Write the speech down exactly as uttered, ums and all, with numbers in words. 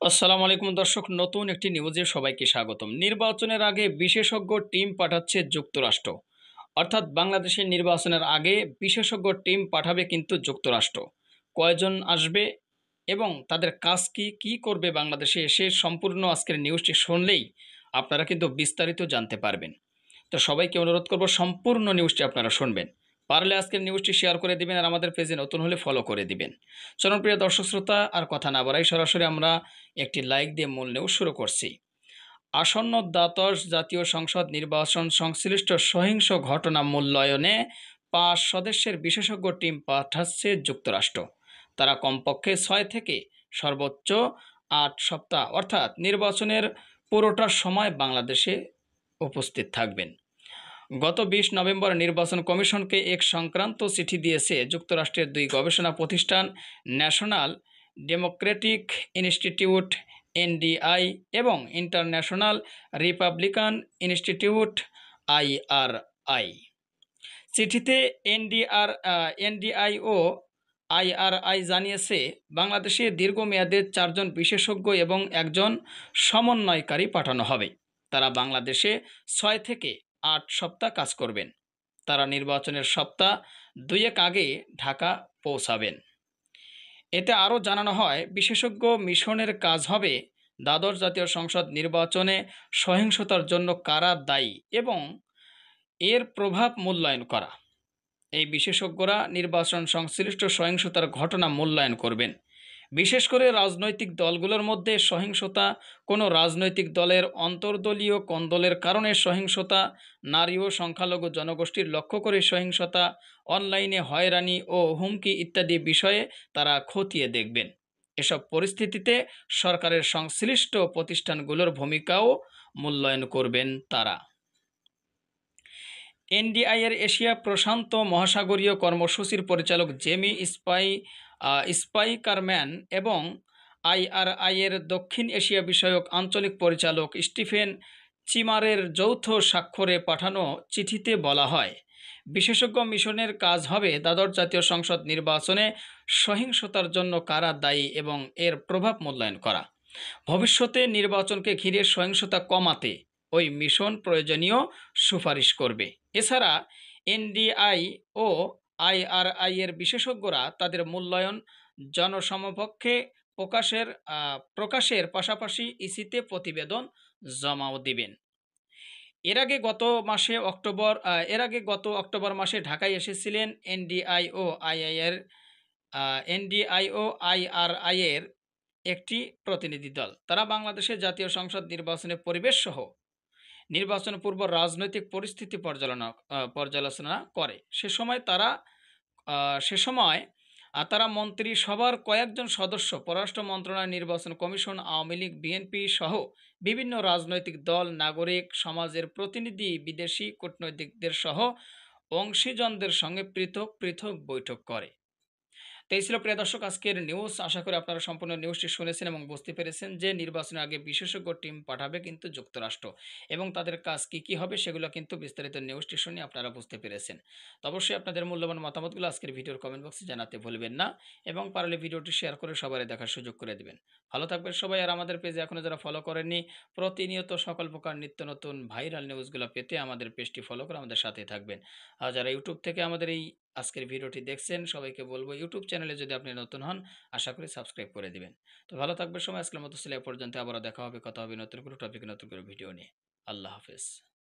আসসালামু আলাইকুম দর্শক, নতুন একটি নিউজে সবাইকে স্বাগতম। নির্বাচনের আগে বিশেষজ্ঞ টিম পাঠাচ্ছে যুক্তরাষ্ট্র। অর্থাৎ বাংলাদেশের নির্বাচনের আগে বিশেষজ্ঞ টিম পাঠাবে কিন্তু যুক্তরাষ্ট্র। কয়জন আসবে এবং তাদের কাজ কি, কি করবে বাংলাদেশে এসে, সম্পূর্ণ আজকের নিউজটি শুনলেই আপনারা কিন্তু বিস্তারিত জানতে পারবেন। তো সবাইকে অনুরোধ করব সম্পূর্ণ নিউজটি আপনারা শুনবেন। পারলে আজকের নিউজটি শেয়ার করে দিবেন আর আমাদের পেজে নতুন হলে ফলো করে দিবেন। চলুন প্রিয় দর্শক শ্রোতা, আর কথা না বাড়াই সরাসরি আমরা একটি লাইক দিয়ে মূল নিউজ শুরু করছি। আসন্ন দ্বাদশ জাতীয় সংসদ নির্বাচন সংশ্লিষ্ট সহিংস ঘটনা মূল্যায়নে পাঁচ সদস্যের বিশেষজ্ঞ টিম পাঠাচ্ছে যুক্তরাষ্ট্র। তারা কমপক্ষে ছয় থেকে সর্বোচ্চ আট সপ্তাহ অর্থাৎ নির্বাচনের পুরোটা সময় বাংলাদেশে উপস্থিত থাকবেন। গত বিশ নভেম্বর নির্বাচন কমিশনকে এক সংক্রান্ত চিঠি দিয়েছে যুক্তরাষ্ট্রের দুই গবেষণা প্রতিষ্ঠান ন্যাশনাল ডেমোক্রেটিক ইনস্টিটিউট এনডিআই এবং ইন্টারন্যাশনাল রিপাবলিকান ইনস্টিটিউট আইআরআই। চিঠিতে এনডিআর এনডিআই ও আইআরআই জানিয়েছে, বাংলাদেশে দীর্ঘমেয়াদে চারজন বিশেষজ্ঞ এবং একজন সমন্বয়কারী পাঠানো হবে। তারা বাংলাদেশে ছয় থেকে আট সপ্তাহ কাজ করবেন। তারা নির্বাচনের সপ্তাহ দুয়েক আগে ঢাকা পৌঁছাবেন। এতে আরও জানানো হয়, বিশেষজ্ঞ মিশনের কাজ হবে দ্বাদশ জাতীয় সংসদ নির্বাচনে সহিংসতার জন্য কারা দায়ী এবং এর প্রভাব মূল্যায়ন করা। এই বিশেষজ্ঞরা নির্বাচন সংশ্লিষ্ট সহিংসতার ঘটনা মূল্যায়ন করবেন। বিশেষ করে রাজনৈতিক দলগুলোর মধ্যে সহিংসতা, কোনো রাজনৈতিক দলের অন্তর্দলীয় কোন্দলের কারণে সহিংসতা, নারী ও সংখ্যালঘু জনগোষ্ঠীর লক্ষ্য করে সহিংসতা, অনলাইনে হয়রানি ও হুমকি ইত্যাদি বিষয়ে তারা খতিয়ে দেখবেন। এসব পরিস্থিতিতে সরকারের সংশ্লিষ্ট প্রতিষ্ঠানগুলোর ভূমিকাও মূল্যায়ন করবেন তারা। এনডিআইয়ের এশিয়া প্রশান্ত মহাসাগরীয় কর্মসূচির পরিচালক জেমি স্পাই স্পাইকারম্যান এবং আইআরআইয়ের দক্ষিণ এশিয়া বিষয়ক আঞ্চলিক পরিচালক স্টিফেন চিমারের যৌথ স্বাক্ষরে পাঠানো চিঠিতে বলা হয়, বিশেষজ্ঞ মিশনের কাজ হবে দ্বাদশ জাতীয় সংসদ নির্বাচনে সহিংসতার জন্য কারা দায়ী এবং এর প্রভাব মূল্যায়ন করা। ভবিষ্যতে নির্বাচনকে ঘিরে সহিংসতা কমাতে ওই মিশন প্রয়োজনীয় সুপারিশ করবে। এছাড়া এনডিআই ও আইআরআই এর বিশেষজ্ঞরা তাদের মূল্যায়ন জনসমক্ষে প্রকাশের প্রকাশের পাশাপাশি ইসিতে প্রতিবেদন জমাও দিবেন। এর আগে গত মাসে অক্টোবর এর আগে গত অক্টোবর মাসে ঢাকায় এসেছিলেন এনডিআই ও আইআই এর এনডিআই ও আইআরআই এর একটি প্রতিনিধি দল। তারা বাংলাদেশের জাতীয় সংসদ নির্বাচনের পরিবেশ সহ নির্বাচন পূর্ব রাজনৈতিক পরিস্থিতি পর্যালোচনা পর্যালোচনা করে। সে সময় তারা সে সময় তারা মন্ত্রিসভার কয়েকজন সদস্য, পররাষ্ট্র মন্ত্রণালয়, নির্বাচন কমিশন, আওয়ামী লীগ, বিএনপি সহ বিভিন্ন রাজনৈতিক দল, নাগরিক সমাজের প্রতিনিধি, বিদেশি কূটনৈতিকদের সহ অংশীজনদের সঙ্গে পৃথক পৃথক বৈঠক করে। তো এই ছিল প্রিয় দর্শক আজকের নিউজ। আশা করি আপনারা সম্পূর্ণ নিউজটি শুনেছেন এবং বুঝতে পেরেছেন যে নির্বাচনের আগে বিশেষজ্ঞ টিম পাঠাবে কিন্তু যুক্তরাষ্ট্র এবং তাদের কাজ কি কি হবে সেগুলো কিন্তু বিস্তারিত নিউজটি শুনে আপনারা বুঝতে পেরেছেন। তো অবশ্যই আপনাদের মূল্যবান মতামতগুলো আজকের ভিডিওর কমেন্ট বক্সে জানাতে ভুলবেন না এবং পারলে ভিডিওটি শেয়ার করে সবাই দেখার সুযোগ করে দেবেন। ভালো থাকবেন সবাই। আর আমাদের পেজে এখনও যারা ফলো করেননি, প্রতিনিয়ত সকল প্রকার নিত্য নতুন ভাইরাল নিউজগুলো পেতে আমাদের পেজটি ফলো করে আমাদের সাথে থাকবেন। আর যারা ইউটিউব থেকে আমাদের এই আজকের ভিডিওটি দেখছেন সবাইকে বলবো, ইউটিউব চ্যানেলে যদি আপনি নতুন হন আশা করি সাবস্ক্রাইব করে দিবেন। তো ভালো থাকবে সময়, আজকের মতো ছিল এ পর্যন্ত। আবারও দেখা হবে, কথা হবে নতুন কোনো টপিকে, নতুন করে ভিডিও নিয়ে। আল্লাহ হাফেজ।